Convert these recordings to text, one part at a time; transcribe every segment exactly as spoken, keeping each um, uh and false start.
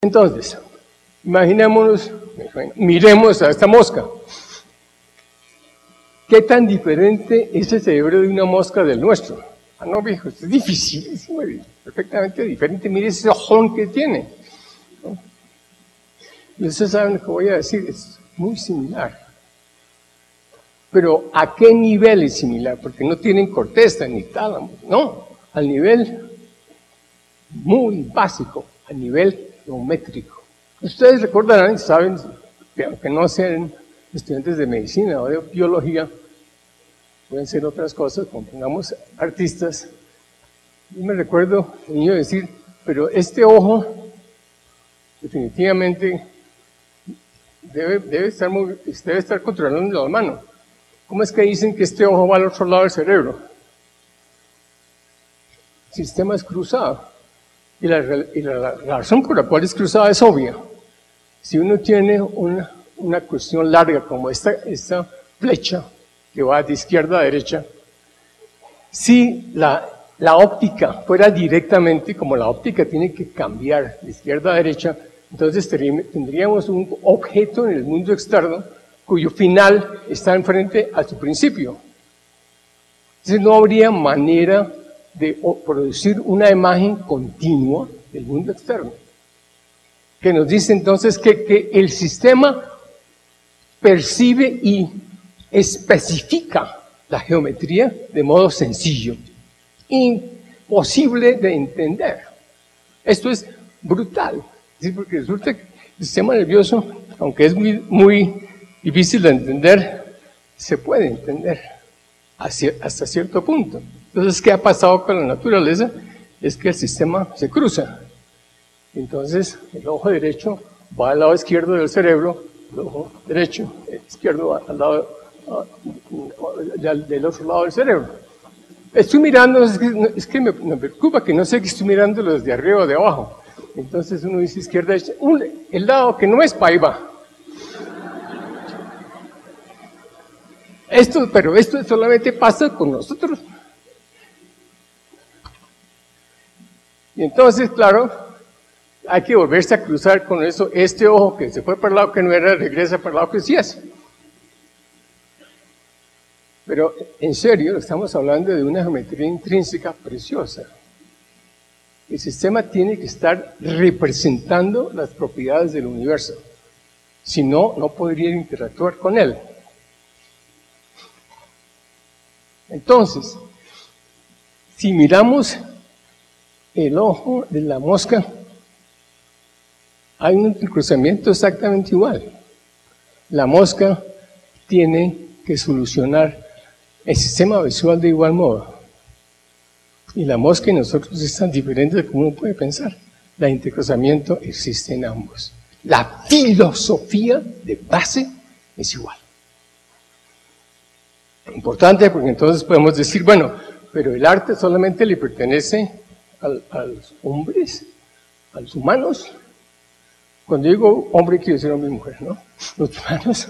Entonces, imaginémonos, miremos a esta mosca. ¿Qué tan diferente es el cerebro de una mosca del nuestro? Ah, no, viejo, es dificilísimo, perfectamente diferente. Mire ese ojón que tiene, ¿no? Y ustedes saben lo que voy a decir, es muy similar. Pero ¿a qué nivel es similar? Porque no tienen corteza ni tálamo, no, al nivel muy básico, a nivel geométrico. Ustedes recordarán, saben, que aunque no sean estudiantes de medicina o de biología, pueden ser otras cosas, como pongamos artistas. Yo me recuerdo el niño decir, pero este ojo definitivamente debe, debe, estar, muy, debe estar controlando la mano. ¿Cómo es que dicen que este ojo va al otro lado del cerebro? El sistema es cruzado. Y la, y la, la razón por la cual es cruzada es obvia. Si uno tiene una, una cuestión larga como esta, esta flecha que va de izquierda a derecha, si la, la óptica fuera directamente, como la óptica tiene que cambiar de izquierda a derecha, entonces tendríamos un objeto en el mundo externo cuyo final está enfrente a su principio. Entonces no habría manera de producir una imagen continua del mundo externo, que nos dice entonces que, que el sistema percibe y especifica la geometría de modo sencillo, imposible de entender. Esto es brutal, ¿sí? Porque resulta que el sistema nervioso, aunque es muy, muy difícil de entender, se puede entender hasta cierto punto. Entonces, ¿qué ha pasado con la naturaleza? Es que el sistema se cruza. Entonces, el ojo derecho va al lado izquierdo del cerebro, el ojo derecho, el izquierdo va al lado uh, del otro lado del cerebro. Estoy mirando, es que, es que me, me preocupa que no sé que estoy mirando los de arriba o de abajo. Entonces uno dice izquierda, derecha, un, el lado que no es para ahí va. Esto, pero esto solamente pasa con nosotros. Y entonces, claro, hay que volverse a cruzar con eso. Este ojo que se fue para el lado que no era, regresa para el lado que sí es. Pero, en serio, estamos hablando de una geometría intrínseca preciosa. El sistema tiene que estar representando las propiedades del universo. Si no, no podría interactuar con él. Entonces, si miramos el ojo de la mosca, hay un cruzamiento exactamente igual. La mosca tiene que solucionar el sistema visual de igual modo. Y la mosca y nosotros es tan diferente de como uno puede pensar. El intercruzamiento existe en ambos. La filosofía de base es igual. Importante porque entonces podemos decir, bueno, pero el arte solamente le pertenece al, a los hombres, a los humanos. Cuando digo hombre quiero decir hombre y mujer, ¿no? Los humanos.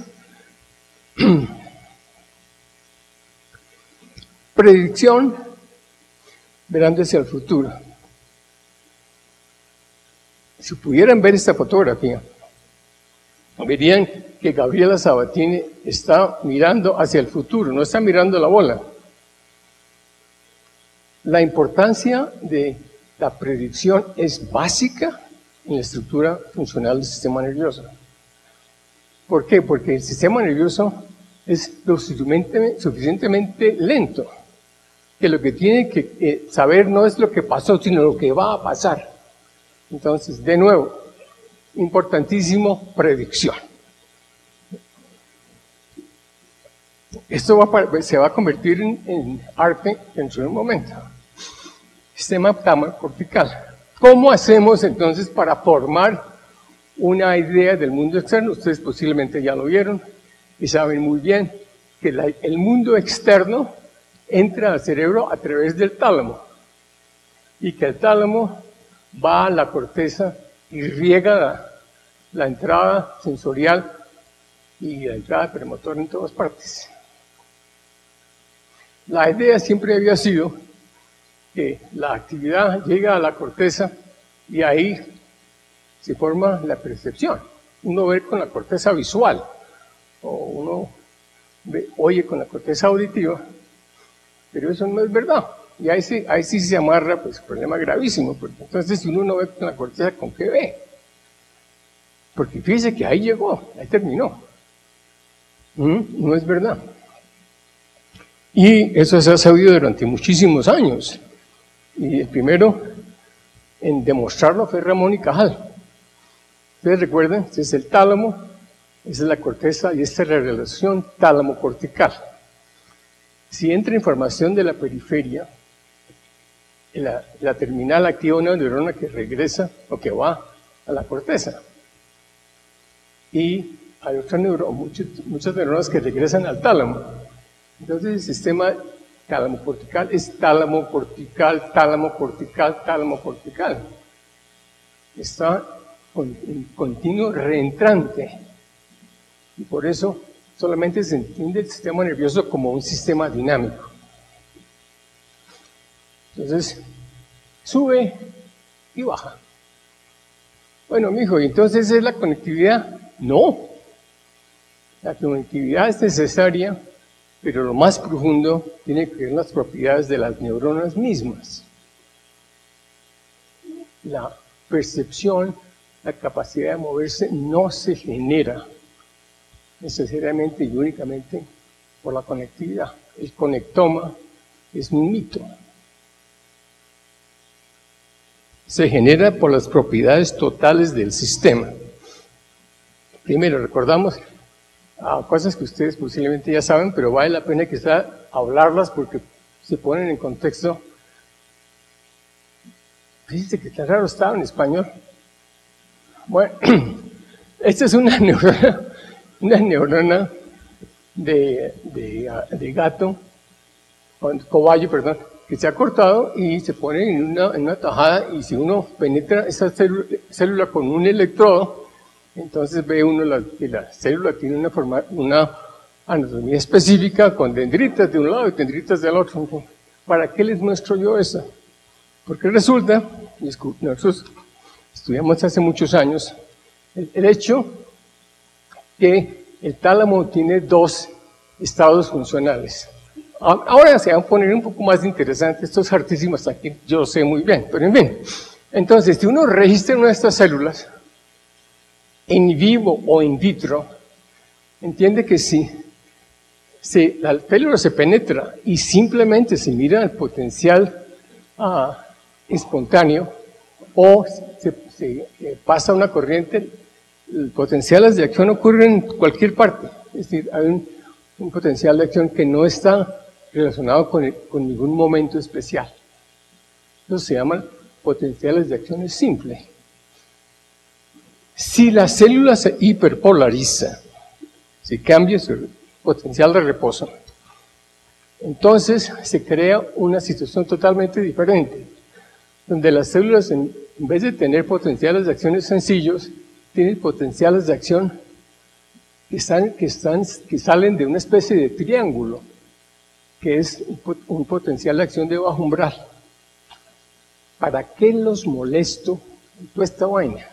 Predicción, mirando hacia el futuro. Si pudieran ver esta fotografía, verían que Gabriela Sabatini está mirando hacia el futuro, no está mirando la bola. La importancia de la predicción es básica en la estructura funcional del sistema nervioso. ¿Por qué? Porque el sistema nervioso es lo suficientemente, suficientemente lento, que lo que tiene que eh, saber no es lo que pasó, sino lo que va a pasar. Entonces, de nuevo, importantísimo, predicción. Esto va a, se va a convertir en, en arte dentro de un momento. Sistema cortical. ¿Cómo hacemos entonces para formar una idea del mundo externo? Ustedes posiblemente ya lo vieron y saben muy bien que la, el mundo externo entra al cerebro a través del tálamo y que el tálamo va a la corteza y riega la, la entrada sensorial y la entrada premotora en todas partes. La idea siempre había sido que la actividad llega a la corteza y ahí se forma la percepción. Uno ve con la corteza visual, o uno ve, oye con la corteza auditiva, pero eso no es verdad. Y ahí sí, ahí sí se amarra, pues, un problema gravísimo, porque entonces si uno no ve con la corteza, ¿con qué ve? Porque fíjese que ahí llegó, ahí terminó. ¿Mm? No es verdad. Y eso se ha sabido durante muchísimos años. Y el primero en demostrarlo fue Ramón y Cajal. Ustedes recuerdan, este es el tálamo, esa es la corteza y esta es la relación tálamo-cortical. Si entra información de la periferia, la, la terminal activa una neurona que regresa o que va a la corteza. Y hay otras neuronas, muchas, muchas neuronas que regresan al tálamo. Entonces el sistema tálamo-cortical es tálamo-cortical, tálamo-cortical, tálamo-cortical. Está con, en continuo reentrante. Y por eso solamente se entiende el sistema nervioso como un sistema dinámico. Entonces, sube y baja. Bueno, mijo, ¿y entonces es la conectividad? No. La conectividad es necesaria, pero lo más profundo tiene que ver con las propiedades de las neuronas mismas. La percepción, la capacidad de moverse no se genera necesariamente y únicamente por la conectividad. El conectoma es un mito. Se genera por las propiedades totales del sistema. Primero, recordamos ah, cosas que ustedes posiblemente ya saben, pero vale la pena quizá hablarlas porque se ponen en contexto. Fíjense que tan raro estaba en español. Bueno, esta es una neurona, una neurona de, de, de gato, cobayo, perdón, que se ha cortado y se pone en una, en una tajada, y si uno penetra esa célula, célula con un electrodo, entonces ve uno la, que la célula tiene una, forma, una anatomía específica con dendritas de un lado y dendritas del otro. ¿Para qué les muestro yo eso? Porque resulta, nosotros estudiamos hace muchos años, el, el hecho que el tálamo tiene dos estados funcionales. Ahora se van a poner un poco más interesantes, estos hartísimos aquí, yo lo sé muy bien, pero en fin. Entonces, si uno registra una de estas células, en vivo o in vitro, entiende que si, si la célula se penetra y simplemente se mira el potencial ah, espontáneo, o se, se eh, pasa una corriente, el potencial de acción ocurre en cualquier parte. Es decir, hay un, un potencial de acción que no está relacionado con, el, con ningún momento especial. Eso se llaman potenciales de acción simples. Si la célula se hiperpolariza, si cambia su potencial de reposo, entonces se crea una situación totalmente diferente, donde las células, en, en vez de tener potenciales de acciones sencillos, tienen potenciales de acción que, están, que, están, que salen de una especie de triángulo, que es un, un potencial de acción de bajo umbral. ¿Para qué los molesto en toda esta vaina?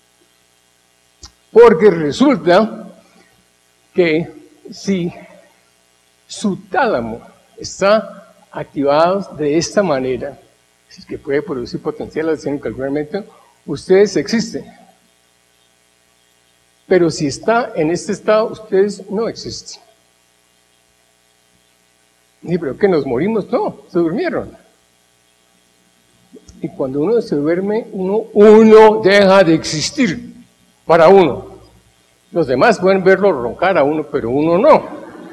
Porque resulta que si su tálamo está activado de esta manera, es que puede producir potencial de acción en cualquier momento, ustedes existen. Pero si está en este estado, ustedes no existen. Y pero que nos morimos, no, se durmieron. Y cuando uno se duerme, uno, uno deja de existir para uno. Los demás pueden verlo roncar a uno, pero uno no.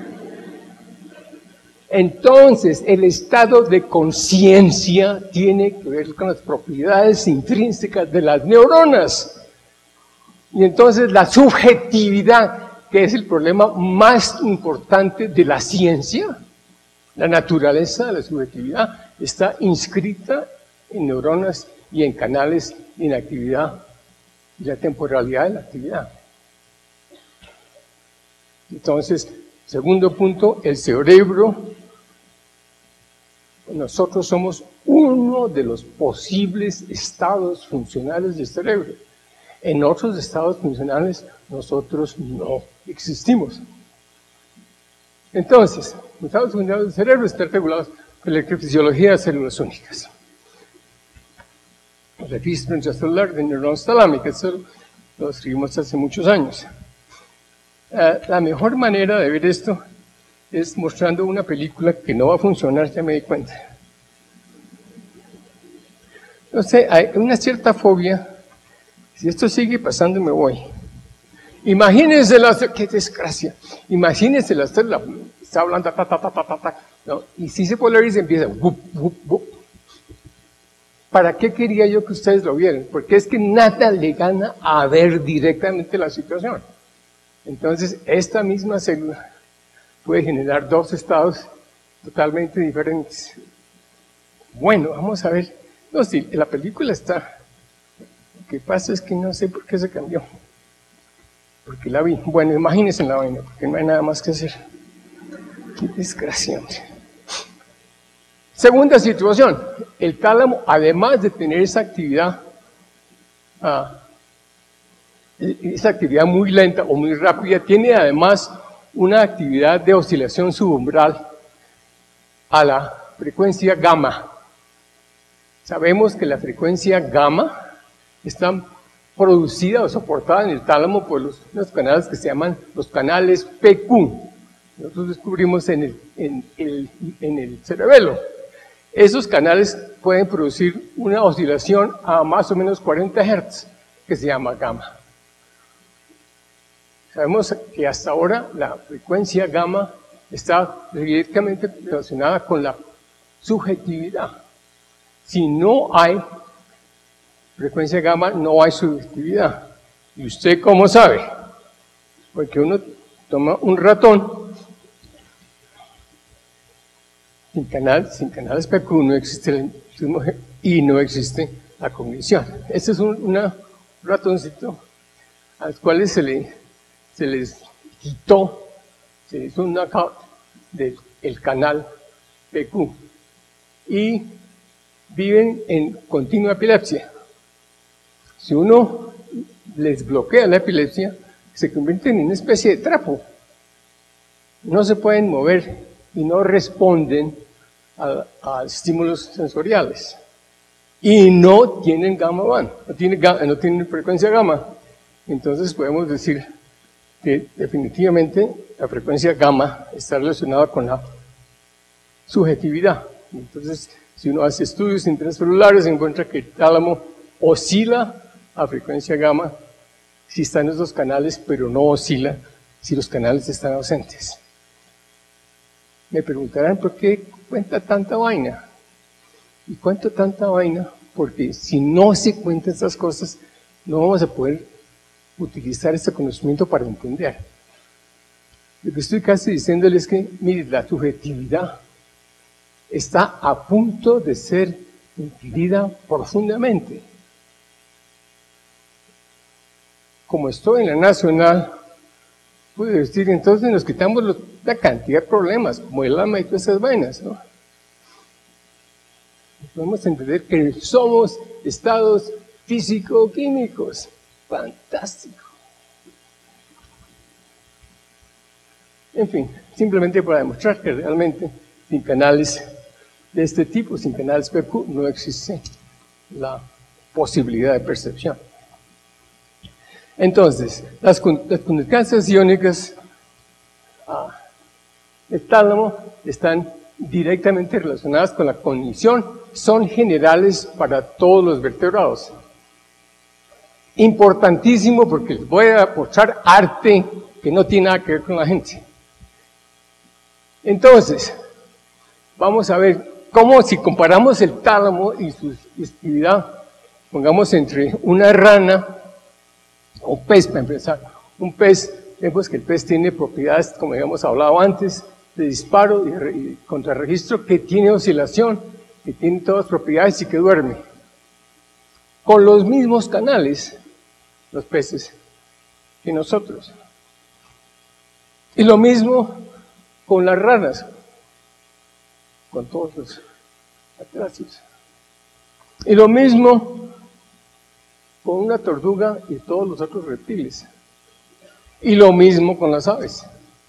Entonces, el estado de conciencia tiene que ver con las propiedades intrínsecas de las neuronas. Y entonces la subjetividad, que es el problema más importante de la ciencia, la naturaleza de la subjetividad, está inscrita en neuronas y en canales en actividad y la temporalidad de la actividad. Entonces, segundo punto, el cerebro. Nosotros somos uno de los posibles estados funcionales del cerebro. En otros estados funcionales nosotros no existimos. Entonces, los estados funcionales del cerebro están regulados por la electrofisiología de células únicas. El registro intracelular de neuronas talámicas, eso lo escribimos hace muchos años. Uh, la mejor manera de ver esto es mostrando una película que no va a funcionar, ya me di cuenta. No sé, hay una cierta fobia. Si esto sigue pasando, me voy. Imagínense la célula, qué desgracia. Imagínense la célula, está hablando, ta, ta, ta, ta, ta, ta, ¿no? Y si se polariza, empieza, wup, wup, wup. ¿Para qué quería yo que ustedes lo vieran? Porque es que nada le gana a ver directamente la situación. Entonces, esta misma célula puede generar dos estados totalmente diferentes. Bueno, vamos a ver. No, sí, la película está. Lo que pasa es que no sé por qué se cambió. Porque la vi. Bueno, imagínense en la vaina, porque no hay nada más que hacer. Qué desgraciante. Segunda situación. El tálamo, además de tener esa actividad, ah, esa actividad muy lenta o muy rápida, tiene además una actividad de oscilación subumbral a la frecuencia gamma. Sabemos que la frecuencia gamma está producida o soportada en el tálamo por los, los canales que se llaman los canales P Q. Nosotros descubrimos en el, en el, en el cerebelo. Esos canales pueden producir una oscilación a más o menos cuarenta hertz, que se llama gamma. Sabemos que hasta ahora la frecuencia gamma está directamente relacionada con la subjetividad. Si no hay frecuencia gamma, no hay subjetividad. ¿Y usted cómo sabe? Porque uno toma un ratón, sin, canal, sin canales P Q no existe el y no existe la cognición. Este es un una ratoncito al cual se, le, se les quitó, se hizo un knockout del el canal P Q y viven en continua epilepsia. Si uno les bloquea la epilepsia, se convierten en una especie de trapo. No se pueden mover y no responden a, a estímulos sensoriales. Y no tienen gamma band, no tienen, no tienen frecuencia gamma. Entonces podemos decir que definitivamente la frecuencia gamma está relacionada con la subjetividad. Entonces, si uno hace estudios intracelulares, se encuentra que el tálamo oscila a frecuencia gamma si está en esos canales, pero no oscila si los canales están ausentes. Me preguntarán por qué cuenta tanta vaina. ¿Y cuento tanta vaina? Porque si no se cuentan estas cosas, no vamos a poder utilizar este conocimiento para entender. Lo que estoy casi diciéndoles es que, mire, la subjetividad está a punto de ser entendida profundamente. Como estoy en la nacional, puedo decir, entonces nos quitamos los, la cantidad de problemas, como el alma y todas esas vainas, ¿no? Podemos entender que somos estados físico-químicos. Fantástico. En fin, simplemente para demostrar que realmente sin canales de este tipo, sin canales P Q, no existe la posibilidad de percepción. Entonces, las, las conductancias iónicas ah, del tálamo están directamente relacionadas con la cognición, son generales para todos los vertebrados. Importantísimo porque les voy a mostrar arte que no tiene nada que ver con la gente. Entonces, vamos a ver cómo si comparamos el tálamo y su actividad, pongamos entre una rana o un pez, para empezar. Un pez, vemos que el pez tiene propiedades, como habíamos hablado antes, de disparo y contrarregistro, que tiene oscilación, que tiene todas las propiedades y que duerme. Con los mismos canales, los peces, que nosotros. Y lo mismo con las ranas, con todos los atrasos. Y lo mismo con una tortuga y todos los otros reptiles. Y lo mismo con las aves.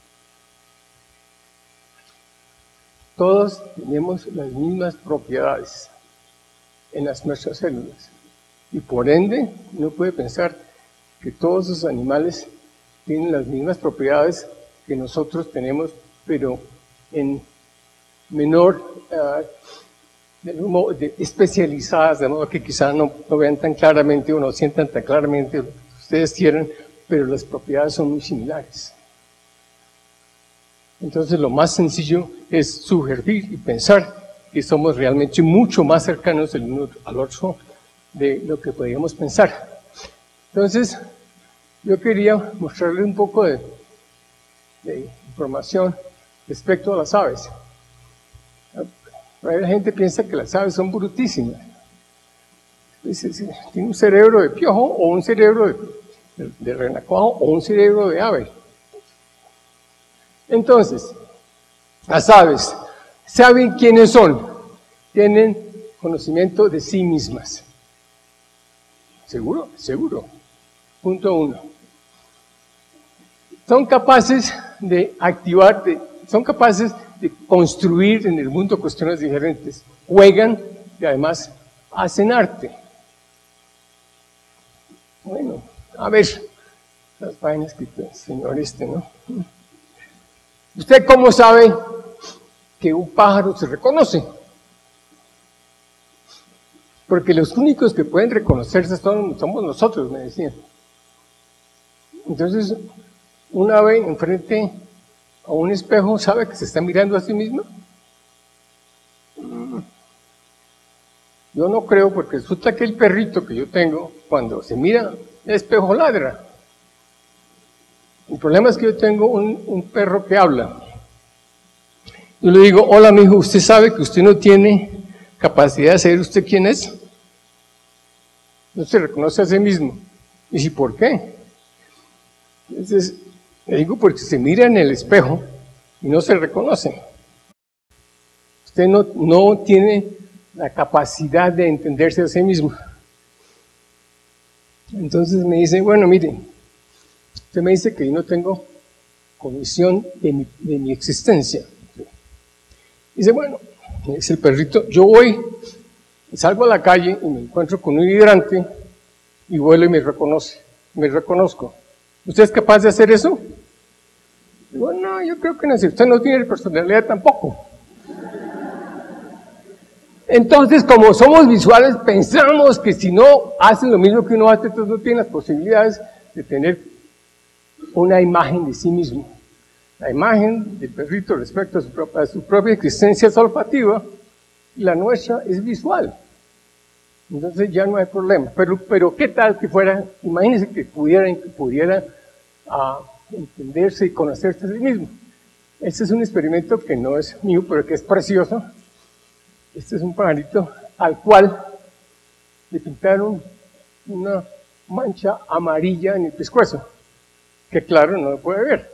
Todos tenemos las mismas propiedades en las nuestras células. Y por ende, uno puede pensar que todos esos animales tienen las mismas propiedades que nosotros tenemos, pero en menor, uh, de, de, especializadas, de modo que quizás no, no vean tan claramente o no sientan tan claramente lo que ustedes quieren, pero las propiedades son muy similares. Entonces lo más sencillo es sugerir y pensar que somos realmente mucho más cercanos el uno al otro de lo que podríamos pensar. Entonces, yo quería mostrarles un poco de, de información respecto a las aves. La gente piensa que las aves son brutísimas. Tiene un cerebro de piojo o un cerebro de, de, de renacuajo o un cerebro de ave. Entonces, las aves saben quiénes son, tienen conocimiento de sí mismas. ¿Seguro? Seguro. Punto uno. Son capaces de activar, de, son capaces de construir en el mundo cuestiones diferentes. Juegan y además hacen arte. Bueno, a ver, las vainas que el señor este, ¿no? ¿Usted cómo sabe que un pájaro se reconoce? Porque los únicos que pueden reconocerse son, somos nosotros, me decían. Entonces, un ave enfrente a un espejo sabe que se está mirando a sí mismo. Yo no creo, porque resulta que el perrito que yo tengo, cuando se mira el espejo, ladra. El problema es que yo tengo un, un perro que habla. Yo le digo, hola mijo, ¿usted sabe que usted no tiene capacidad de saber usted quién es? No se reconoce a sí mismo. Y si, ¿por qué? Entonces, le digo, porque se mira en el espejo y no se reconoce. Usted no, no tiene la capacidad de entenderse a sí mismo. Entonces me dice, bueno, mire, usted me dice que yo no tengo cognición de mi, de mi existencia. Dice, bueno, me dice el perrito, yo voy, salgo a la calle y me encuentro con un hidrante y vuelo y me reconoce, me reconozco. ¿Usted es capaz de hacer eso? Digo, no, yo creo que no. Usted no tiene personalidad tampoco. Entonces, como somos visuales, pensamos que si no hacen lo mismo que uno hace, entonces no tienen las posibilidades de tener una imagen de sí mismo. La imagen del perrito respecto a su, propia, a su propia existencia es olfativa, y la nuestra es visual. Entonces ya no hay problema. Pero, pero ¿qué tal que fuera? Imagínense que pudieran, que pudiera uh, entenderse y conocerse a sí mismo. Este es un experimento que no es mío, pero que es precioso. Este es un pajarito al cual le pintaron una mancha amarilla en el pescuezo, que claro, no lo puede ver.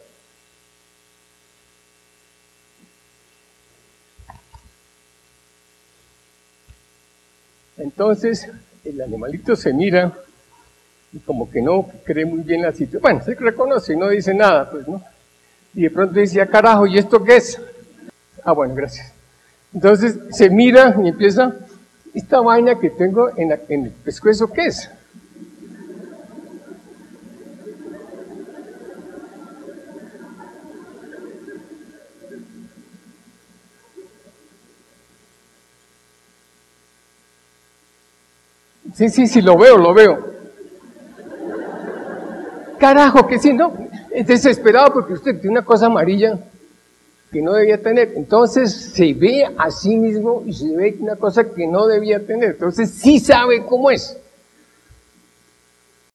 Entonces, el animalito se mira y como que no cree muy bien la situación. Bueno, se reconoce y no dice nada, pues, ¿no? Y de pronto dice, ah, carajo, ¿y esto qué es? Ah, bueno, gracias. Entonces, se mira y empieza, esta vaina que tengo en, la, en el pescuezo, ¿qué es? Sí, sí, sí, lo veo, lo veo. Carajo, que sí, ¿no? Es desesperado porque usted tiene una cosa amarilla que no debía tener. Entonces se ve a sí mismo y se ve una cosa que no debía tener. Entonces sí sabe cómo es.